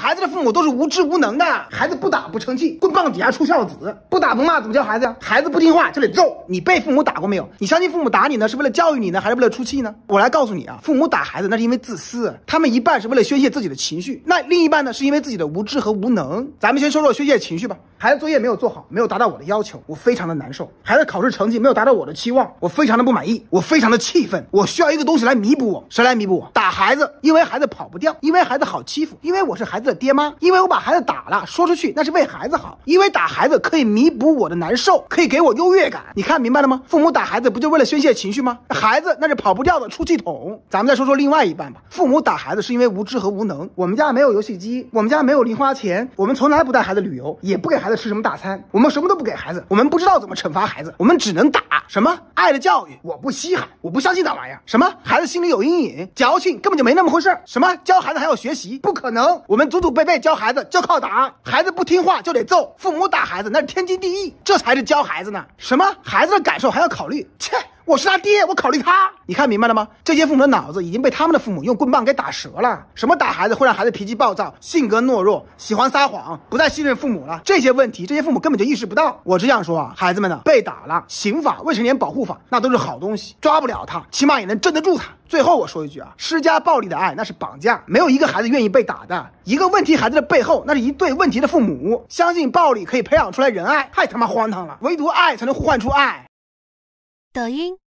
孩子的父母都是无知无能的，孩子不打不成器，棍棒底下出孝子，不打不骂怎么教孩子呀？孩子不听话就得揍。你被父母打过没有？你相信父母打你呢是为了教育你呢，还是为了出气呢？我来告诉你啊，父母打孩子那是因为自私，他们一半是为了宣泄自己的情绪，那另一半呢是因为自己的无知和无能。咱们先说说宣泄情绪吧。孩子作业没有做好，没有达到我的要求，我非常的难受。孩子考试成绩没有达到我的期望，我非常的不满意，我非常的气愤。我需要一个东西来弥补我。谁来弥补我？打孩子，因为孩子跑不掉，因为孩子好欺负，因为我是孩子的爹妈，因为我把孩子打了，说出去那是为孩子好，因为打孩子可以弥补我的难受，可以给我优越感。你看明白了吗？父母打孩子不就为了宣泄情绪吗？孩子那是跑不掉的出气筒。咱们再说说另外一半吧。父母打孩子是因为无知和无能。我们家没有游戏机，我们家没有零花钱，我们从来不带孩子旅游，也不给孩子吃什么大餐，我们什么都不给孩子，我们不知道怎么惩罚孩子，我们只能打。什么爱的教育我不稀罕，我不相信那玩意儿。什么孩子心里有阴影，矫情根本就没那么回事。什么教孩子还要学习，不可能。我们祖祖辈辈教孩子就靠打，孩子不听话就得揍，父母打孩子那是天经地义，这才是教孩子呢。什么孩子的感受还要考虑，切，我是他爹，我考虑他。你看明白了吗？这些父母的脑子已经被他们的父母用棍棒给打折了。什么打孩子会让孩子脾气暴躁，性格懦弱，喜欢撒谎，不再信任父母了，这些问题这些父母根本就意识不到。我只想说啊，孩子们呢，被打了，刑法、未成年保护法那都是好东西，抓不了他，起码也能镇得住他。最后我说一句啊，施加暴力的爱那是绑架，没有一个孩子愿意被打的。一个问题孩子的背后，那是一对问题的父母。相信暴力可以培养出来仁爱，太他妈荒唐了。唯独爱才能呼唤出爱。 抖音、